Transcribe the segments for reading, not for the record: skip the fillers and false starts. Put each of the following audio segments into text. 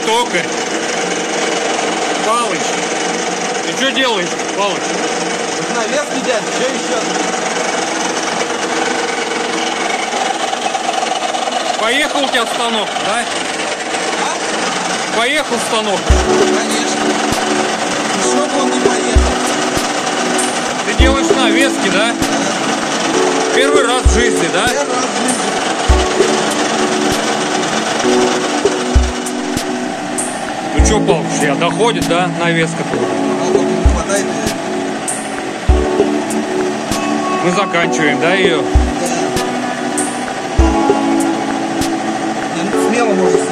токарь. Палыч, ты что делаешь, Палыч? Навески, дядь, что еще? Поехал у тебя станок, да? А? Поехал станок? Конечно. Еще бы он не поехал. Ты делаешь навески, да? Первый раз в жизни, да? Первый раз в жизни. Ну что, Палыч, я доходит, да, навеска-то? А только не хватает. Мы заканчиваем, да, ее? Да. Смело можно сидеть.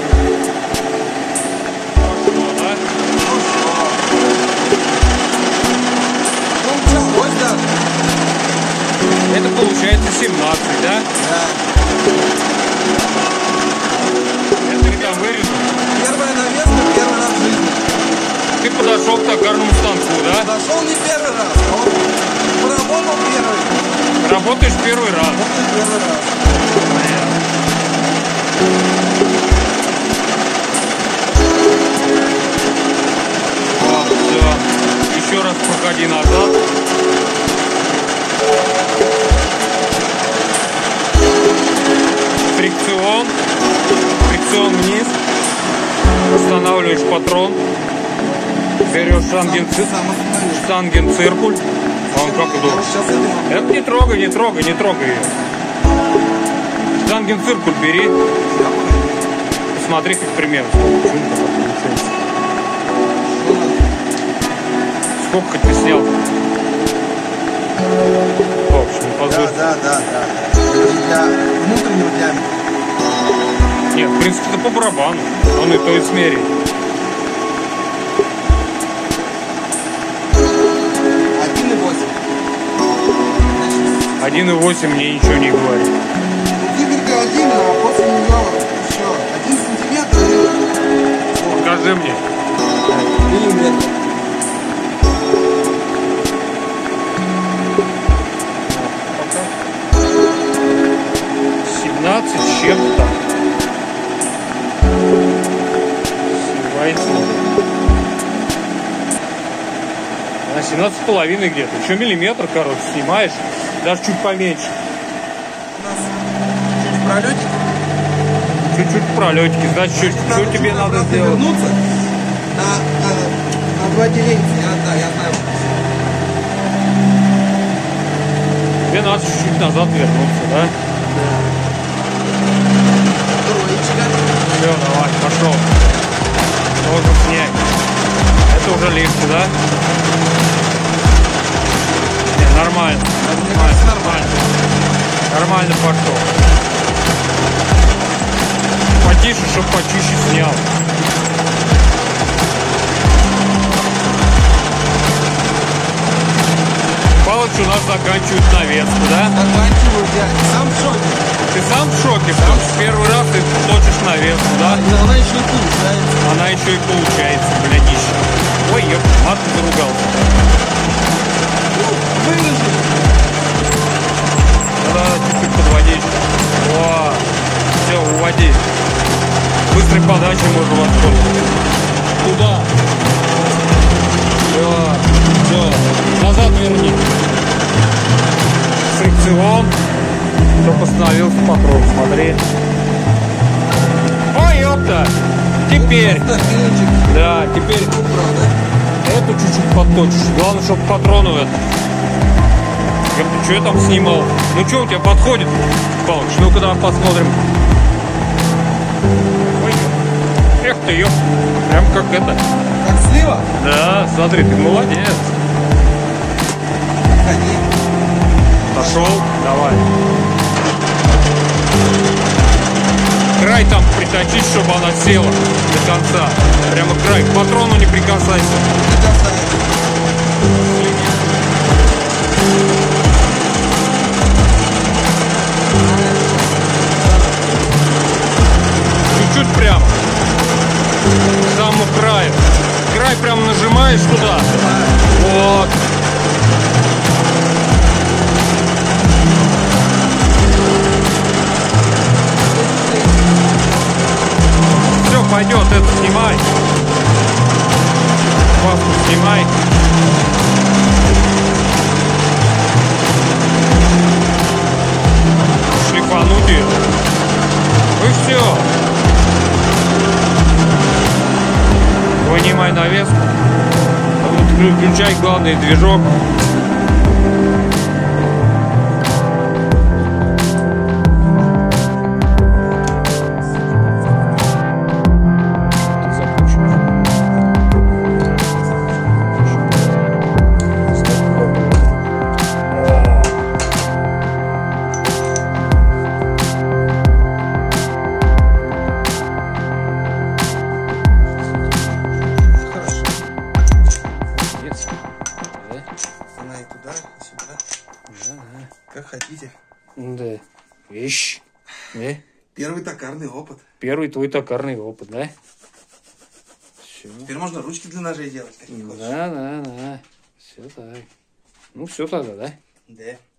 Пошло, да? Ну, началось, да? Это получается 17, да? Да. Это ты там вырежу. Первая навеска, первый раз в жизни. Ты подошел к токарному станку, да? Дошел не первый раз, а он поработал первый. Работаешь первый раз. Работает первый раз. Все. Еще раз проходи назад. Фрикцион. Фрикцион вниз. Устанавливаешь патрон. Берешь штангенциркуль. Он как удобно. Это не трогай, не трогай, не трогай ее. Штангенциркуль бери. Посмотри, как примерно. Сколько ты снял? В общем, позор. Да. Для внутреннего диаметра. Нет, в принципе, это по барабану. Он и то и смерит. 1,8 мне ничего не говорит. Гибелька 1, а после нее еще 1 сантиметр. Покажи мне. Миллиметр. С чем-то. Сливается. На 17,5 где-то. Еще миллиметр, короче, снимаешь. Даже чуть поменьше. У нас чуть пролетик. Чуть-чуть пролетики. Значит, что тебе надо сделать? Вернуться на 2 деления. Я знаю. Тебе надо чуть-чуть назад вернуться, да? Троечка. Все, давай, пошел. Должен снять. Это уже легче, да? Не, нормально. Нормально пошел. Потише, чтобы почище снял. Палыч у нас заканчивает навеску, да? Заканчиваю, я сам в шоке. Ты сам в шоке, потому что первый раз ты точишь навеску, да? Она еще и получается. Она еще и получается, глядишь. Ой, ёп, мат заругался. Вылежи. Да, чуть-чуть подводить. О, все, уводи. Быстрой подачи можно воспользоваться. Туда. Все. Назад верни. Фрикцион. Только остановился патрон, смотри. Ой, ёпта. Теперь. Да, теперь. Эту чуть-чуть подточишь. Главное, чтобы патрону это. Что я там снимал? Ну что у тебя подходит, Палыч? Ну-ка давай посмотрим. Ой, эх ты, ёп. Прям как это. Как слива? Да, смотри, ты молодец. Ходи. Пошел, давай. Край там приточить, чтобы она села до конца. Прямо край. К патрону не прикасайся. Не касается. Чуть-чуть прямо. К самому краю. Край прям нажимаешь туда. Вот. Все, пойдет, это снимай. Включай главный движок. Она и туда, и сюда. Да. Как хотите. Да. Вещь. Да. Первый токарный опыт. Первый твой токарный опыт, да? Все. Теперь можно ручки для ножей делать, какие хочешь. Да. Все так. Ну, все тогда, да? Да.